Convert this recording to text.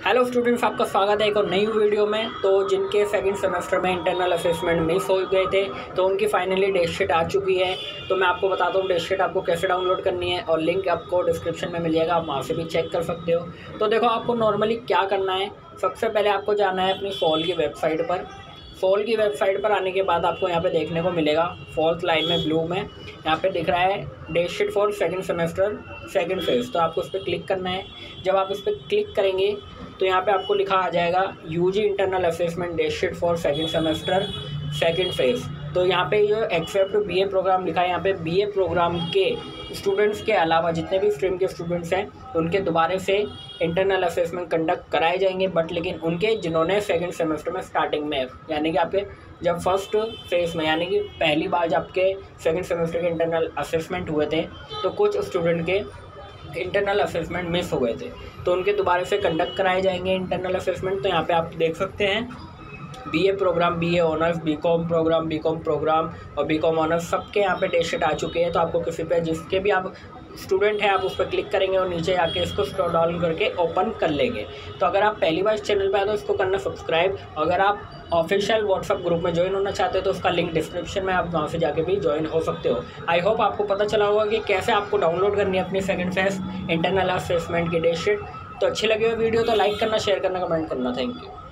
Hello students, आपका स्वागत है एक और नई वीडियो में। तो जिनके सेकंड सेमेस्टर में इंटरनल असेसमेंट मिस हो गए थे तो उनकी फाइनली डेट शीट आ चुकी है। तो मैं आपको बताता हूँ डेट शीट आपको कैसे डाउनलोड करनी है और लिंक आपको डिस्क्रिप्शन में मिल जाएगा, आप वहाँ से भी चेक कर सकते हो। तो देखो, आपको नॉर्मली क्या करना है, सबसे पहले आपको जाना है अपनी फॉल की वेबसाइट पर। फॉल की वेबसाइट पर आने के बाद आपको यहाँ पे देखने को मिलेगा फोर्थ लाइन में ब्लू में यहाँ पे दिख रहा है date sheet for second semester second phase. तो आपको उस पर क्लिक करना है। जब आप इस पर क्लिक करेंगे तो यहाँ पे आपको लिखा आ जाएगा UG internal assessment date sheet for second semester second phase. तो यहाँ पे जो एक्सेप्ट बीए प्रोग्राम लिखा है, यहाँ पे बीए प्रोग्राम के स्टूडेंट्स के अलावा जितने भी स्ट्रीम के स्टूडेंट्स हैं उनके दोबारा से इंटरनल असेसमेंट कंडक्ट कराए जाएंगे, बट लेकिन उनके जिन्होंने सेकंड सेमेस्टर में स्टार्टिंग में यानी कि आपके जब फर्स्ट फेज़ में यानी कि पहली बार जब आपके सेकंड सेमेस्टर के इंटरनल असेसमेंट हुए थे तो कुछ स्टूडेंट के इंटरनल असेसमेंट मिस हो गए थे, तो उनके दोबारा से कंडक्ट कराए जाएंगे इंटरनल असेसमेंट। तो यहाँ पे आप देख सकते हैं BA programme, BA honours, BCom programme और बीकॉम ऑनर्स सबके यहाँ पे डेट शीट आ चुके हैं। तो आपको किसी पे जिसके भी आप स्टूडेंट हैं आप उस पर क्लिक करेंगे और नीचे आके इसको स्क्रॉल डाउन करके ओपन कर लेंगे। तो अगर आप पहली बार इस चैनल पे आए तो इसको करना सब्सक्राइब। अगर आप ऑफिशियल व्हाट्सअप ग्रुप में ज्वाइन होना चाहते हो तो उसका लिंक डिस्क्रिप्शन में, आप वहाँ से जाके भी ज्वाइन हो सकते हो। आई होप आपको पता चला होगा कि कैसे आपको डाउनलोड करनी है अपनी सेकंड फेज इंटरनल असेसमेंट की डेट शीट। तो अच्छी लगी हुई वीडियो तो लाइक करना, शेयर करना, कमेंट करना। Thank you.